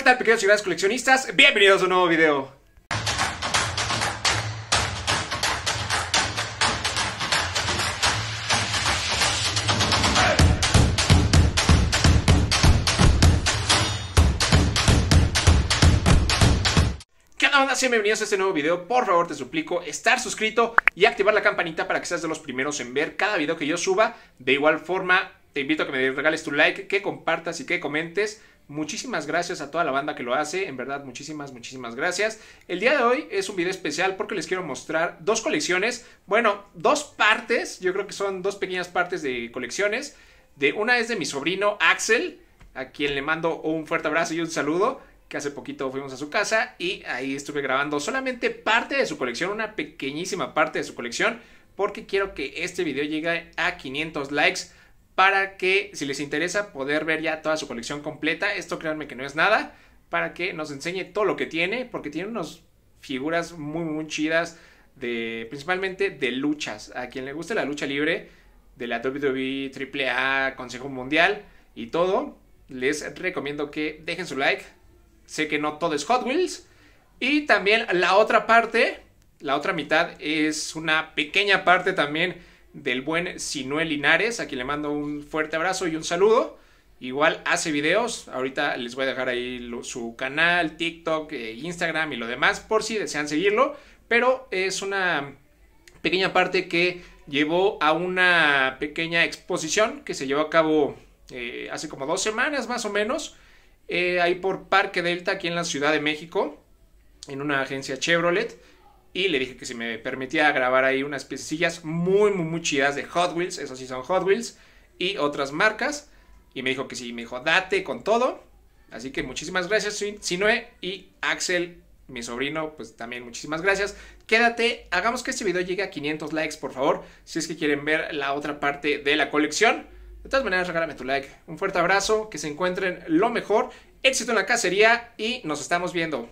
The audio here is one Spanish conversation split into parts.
tal, pequeños y grandes coleccionistas? Bienvenidos a un nuevo video. ¿Qué onda? Bienvenidos a este nuevo video. Por favor, te suplico estar suscrito y activar la campanita para que seas de los primeros en ver cada video que yo suba. De igual forma, te invito a que me regales tu like, que compartas y que comentes. Muchísimas gracias a toda la banda que lo hace. En verdad, muchísimas gracias. El día de hoy es un video especial porque les quiero mostrar dos colecciones. Bueno, dos partes. Yo creo que son dos pequeñas partes de colecciones. Una es de mi sobrino Axel, a quien le mando un fuerte abrazo y un saludo, que hace poquito fuimos a su casa y ahí estuve grabando solamente parte de su colección, una pequeñísima parte de su colección, porque quiero que este video llegue a 500 likes para que, si les interesa, poder ver ya toda su colección completa. Esto créanme que no es nada, para que nos enseñe todo lo que tiene, porque tiene unas figuras muy chidas, principalmente de luchas. A quien le guste la lucha libre, de la WWE, AAA, Consejo Mundial y todo, les recomiendo que dejen su like. Sé que no todo es Hot Wheels. Y también la otra parte, la otra mitad, es una pequeña parte también del buen Sinué Linares, a quien le mando un fuerte abrazo y un saludo. Igual hace videos. Ahorita les voy a dejar ahí su canal, TikTok, Instagram y lo demás, por si desean seguirlo. Pero es una pequeña parte que llevó a una pequeña exposición que se llevó a cabo hace como 2 semanas más o menos. Ahí por Parque Delta, aquí en la Ciudad de México, en una agencia Chevrolet. Y le dije que si me permitía grabar ahí unas piecillas muy chidas de Hot Wheels. Eso sí son Hot Wheels. Y otras marcas. Y me dijo que sí, me dijo date con todo. Así que muchísimas gracias, Sinué. Y Axel, mi sobrino, pues también muchísimas gracias. Quédate, hagamos que este video llegue a 500 likes, por favor, si es que quieren ver la otra parte de la colección. De todas maneras, regálame tu like. Un fuerte abrazo, que se encuentren lo mejor. Éxito en la cacería y nos estamos viendo.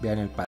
Vean el padre.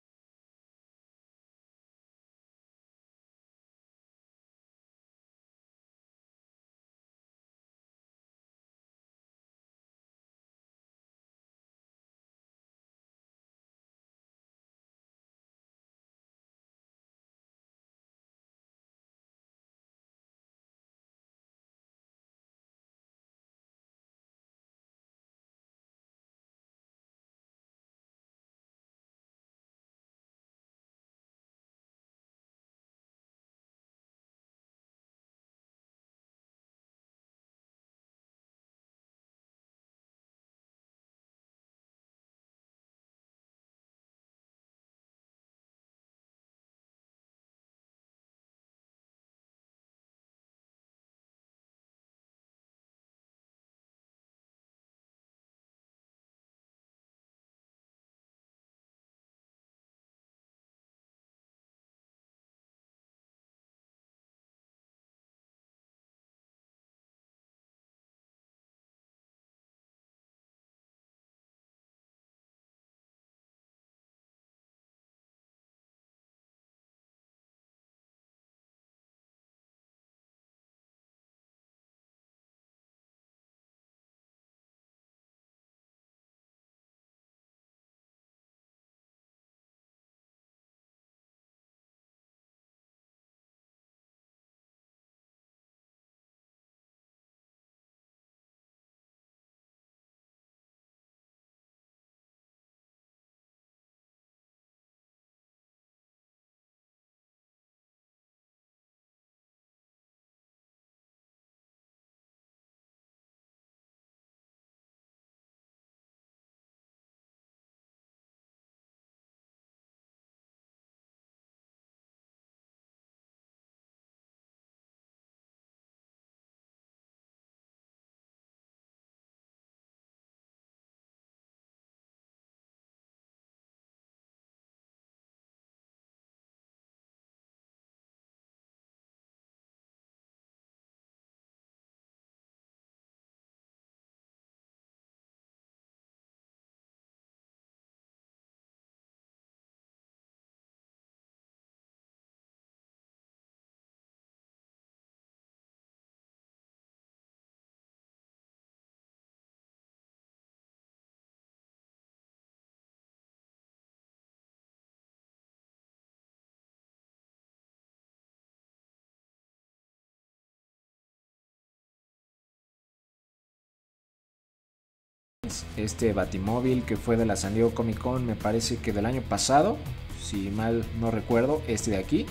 Este Batimóvil que fue de la San Diego Comic Con, me parece que del año pasado, si mal no recuerdo, este de aquí,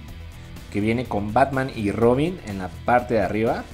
que viene con Batman y Robin en la parte de arriba.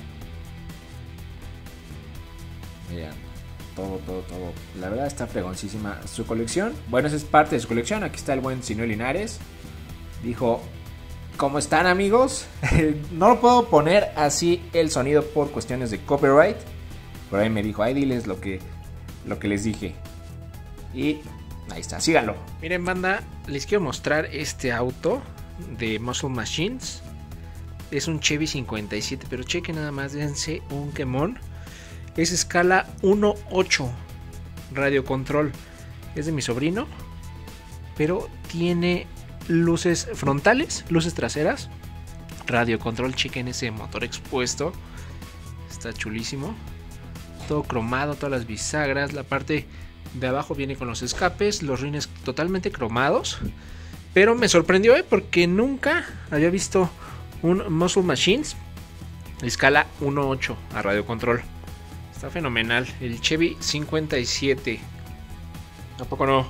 Miren, todo. La verdad está fregoncísima su colección. Bueno, esa es parte de su colección. Aquí está el buen Sinuel Linares. Dijo: ¿cómo están, amigos? No lo puedo poner así el sonido por cuestiones de copyright. Por ahí me dijo: ay, diles lo que les dije. Y ahí está, síganlo. Miren, banda, les quiero mostrar este auto de Muscle Machines. Es un Chevy 57, pero chequen nada más, déjense un quemón. Es escala 1.8 radio control. Es de mi sobrino, pero tiene luces frontales, luces traseras, radio control. Chequen ese motor expuesto, está chulísimo. Todo cromado, todas las bisagras. La parte de abajo viene con los escapes, los rines totalmente cromados. Pero me sorprendió porque nunca había visto un Muscle Machines escala 1.8 a radio control. Está fenomenal. El Chevy 57. ¿A poco no?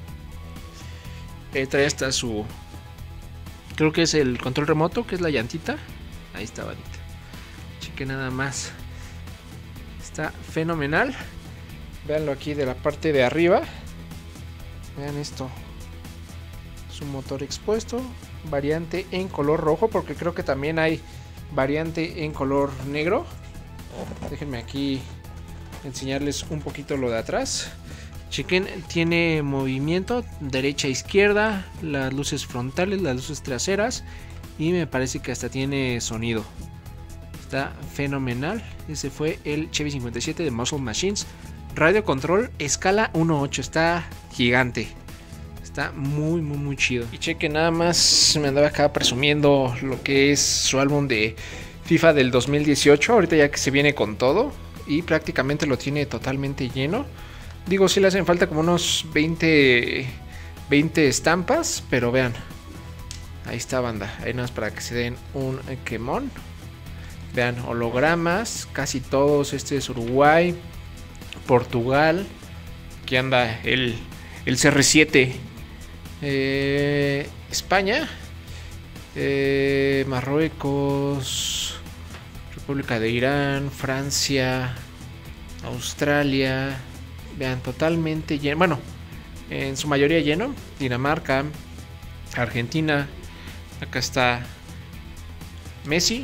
Trae hasta su... creo que es el control remoto, que es la llantita. Ahí está, bandita. Cheque nada más. Está fenomenal. Veanlo aquí de la parte de arriba. Vean esto. Su motor expuesto. Variante en color rojo, porque creo que también hay variante en color negro. Déjenme aquí enseñarles un poquito lo de atrás. Chequen, tiene movimiento derecha e izquierda, las luces frontales, las luces traseras, y me parece que hasta tiene sonido. Está fenomenal. Ese fue el Chevy 57 de Muscle Machines. Radio control escala 1.8. Está gigante. Está muy, muy, muy chido. Y cheque, nada más me andaba acá presumiendo lo que es su álbum de FIFA del 2018. Ahorita ya que se viene con todo. Y prácticamente lo tiene totalmente lleno. Digo, sí le hacen falta como unos 20 estampas. Pero vean. Ahí está, banda. Ahí nada más para que se den un quemón. Vean, hologramas. Casi todos. Este es Uruguay. Portugal. Aquí anda el CR7. España. Marruecos. República de Irán. Francia. Australia. Vean, totalmente lleno. Bueno, en su mayoría lleno. Dinamarca. Argentina. Acá está Messi.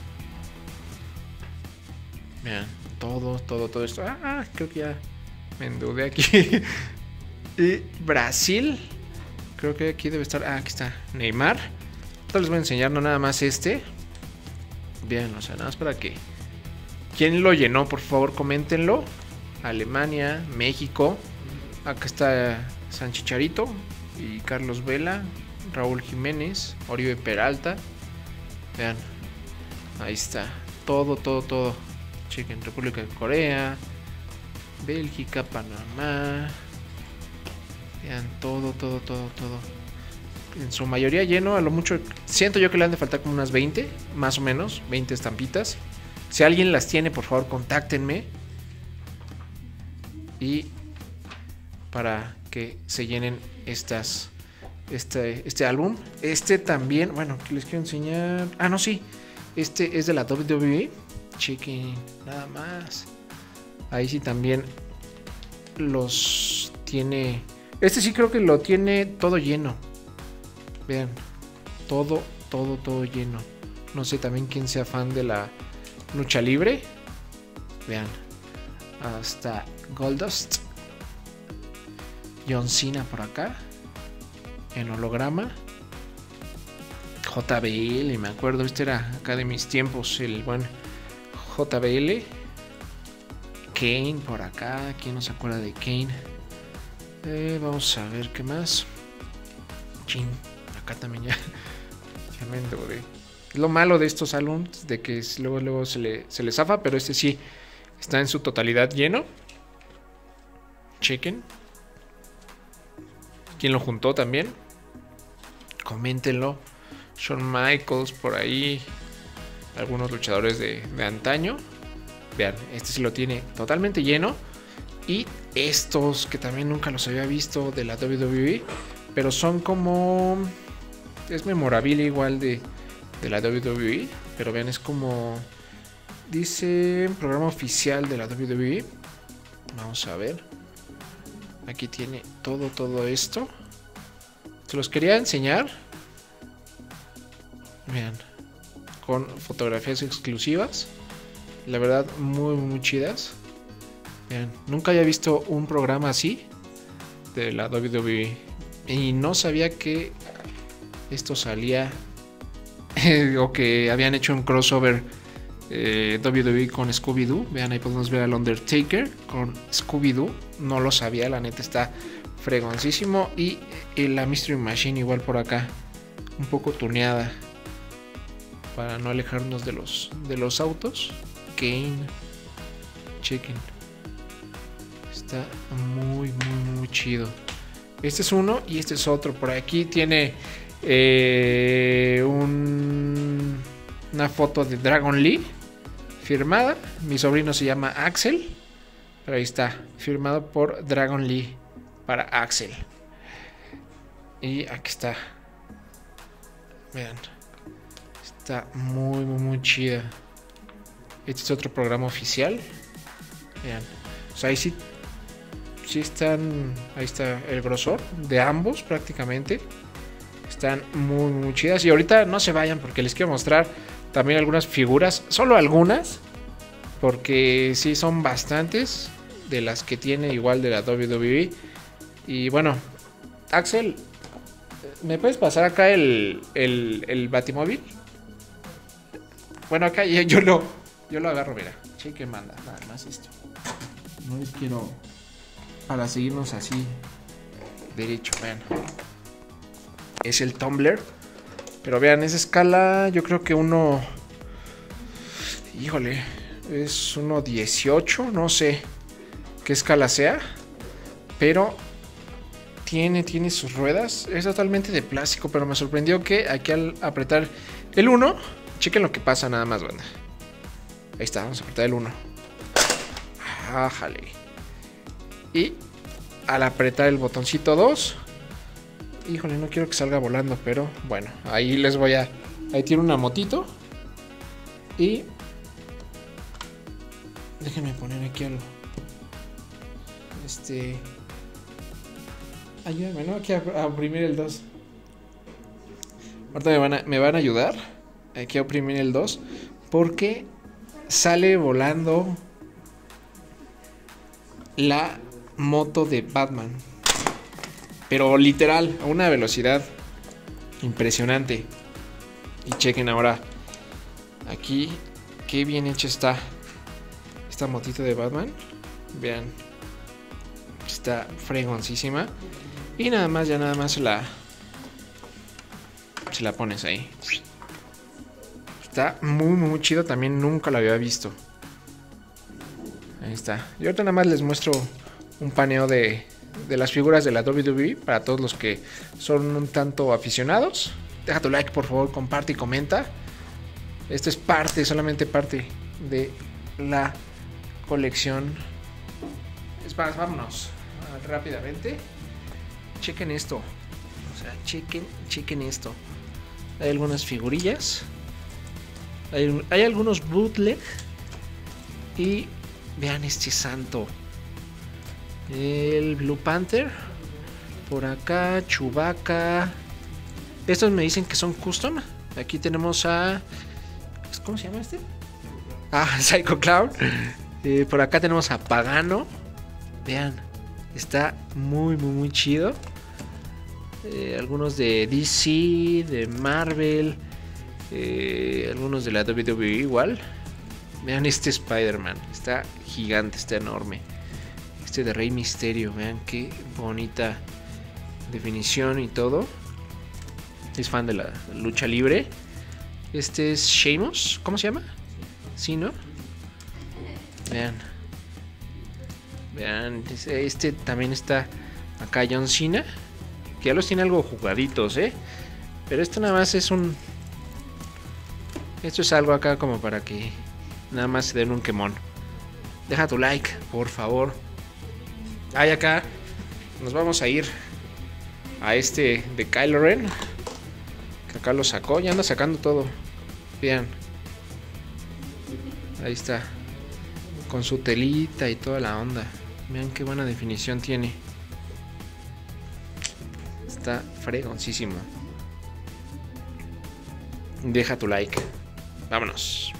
Vean, todo esto. Creo que ya me endeudé aquí. Y Brasil. Creo que aquí debe estar. Aquí está Neymar. Ahora les voy a enseñar no nada más este. Bien, o sea, nada más para que. ¿Quién lo llenó? Por favor, coméntenlo. Alemania, México. Acá está San Chicharito y Carlos Vela. Raúl Jiménez, Oribe Peralta. Vean, ahí está. Todo. Chequen, República de Corea, Bélgica, Panamá. Vean, todo. En su mayoría lleno, a lo mucho. Siento yo que le han de faltar como unas 20, más o menos, 20 estampitas. Si alguien las tiene, por favor, contáctenme. Y para que se llenen este álbum. Este también, bueno, que les quiero enseñar. No, sí. Este es de la WWE. Chequen, nada más. Ahí sí también los tiene. Este sí creo que lo tiene todo lleno. Vean, todo lleno. No sé también quién sea fan de la lucha libre. Vean, hasta Goldust. John Cena por acá. En holograma. JBL, me acuerdo, este era acá de mis tiempos, el buen JBL. Kane por acá, ¿quién no se acuerda de Kane? Vamos a ver qué más. Chin, acá también ya me endeudé. Es lo malo de estos álbumes, de que luego se le zafa, pero este sí está en su totalidad lleno. Chequen. ¿Quién lo juntó también? Coméntenlo. Shawn Michaels por ahí. Algunos luchadores de antaño. Vean, este sí lo tiene totalmente lleno. Y estos que también nunca los había visto de la WWE. Pero son como... Es memorabilia igual de la WWE. Pero vean, es como... Dice programa oficial de la WWE. Vamos a ver. Aquí tiene todo esto. Se los quería enseñar. Vean. Con fotografías exclusivas. La verdad, muy chidas. Vean, nunca había visto un programa así de la WWE. Y no sabía que esto salía o que habían hecho un crossover WWE con Scooby-Doo. Vean, ahí podemos ver al Undertaker con Scooby-Doo. No lo sabía, la neta está fregoncísimo. Y la Mystery Machine igual por acá, un poco tuneada para no alejarnos de los autos. Kane, chequen, está muy chido. Este es uno y este es otro. Por aquí tiene una foto de Dragon Lee firmada. Mi sobrino se llama Axel, pero ahí está, firmado por Dragon Lee para Axel. Y aquí está. Vean, está muy chida. Este es otro programa oficial. Vean, o sea, ahí sí están. Ahí está el grosor de ambos prácticamente. Están muy chidas. Y ahorita no se vayan porque les quiero mostrar también algunas figuras. Solo algunas, porque sí son bastantes de las que tiene igual de la WWE. Y bueno, Axel, ¿me puedes pasar acá el Batimóvil? Bueno, acá yo lo agarro, mira. Cheque, manda, nada más esto. No les quiero... Para seguirnos así derecho, vean. Es el tumbler. Pero vean, esa escala yo creo que uno... Híjole, es 1.18, no sé qué escala sea. Pero tiene sus ruedas. Es totalmente de plástico, pero me sorprendió que aquí al apretar el 1, chequen lo que pasa nada más, banda. Ahí está, vamos a apretar el 1. Ájale. Y al apretar el botoncito 2, híjole, no quiero que salga volando, pero bueno, ahí les voy a... Ahí tiene una motito. Y... déjenme poner aquí algo. Ayúdame, ¿no? Aquí a oprimir el 2. Ahorita me van a ayudar aquí a oprimir el 2. Porque sale volando la moto de Batman. Pero literal, a una velocidad impresionante. Y chequen ahora. Aquí, qué bien hecha está esta motito de Batman. Vean. Está fregoncísima. Y nada más se la pones ahí. Está muy chido. También nunca lo había visto. Ahí está. Y ahorita nada más les muestro un paneo de las figuras de la WWE para todos los que son un tanto aficionados. Deja tu like, por favor, comparte y comenta. Esto es solamente parte de la colección. Es más, vámonos rápidamente. Chequen esto. O sea, chequen esto. Hay algunas figurillas. Hay algunos bootleg. Y vean este santo. El Blue Panther. Por acá, Chewbacca. Estos me dicen que son custom. Aquí tenemos a... ¿cómo se llama este? Psycho Clown. Por acá tenemos a Pagano. Vean. Está muy chido. Algunos de DC, de Marvel. Algunos de la WWE igual. Vean este Spider-Man. Está gigante, está enorme. Este de Rey Misterio. Vean qué bonita definición y todo. Es fan de la lucha libre. Este es Sheamus. ¿Cómo se llama? Sí, ¿no? Vean. Vean. Este también está acá John Cena. Que ya los tiene algo jugaditos, Pero esto nada más es un... Esto es algo acá como para que nada más se den un quemón. Deja tu like, por favor. Ahí acá nos vamos a ir a este de Kylo Ren. Que acá lo sacó, ya anda sacando todo. Vean. Ahí está. Con su telita y toda la onda. Vean qué buena definición tiene. Está fregoncísimo. Deja tu like. Vámonos.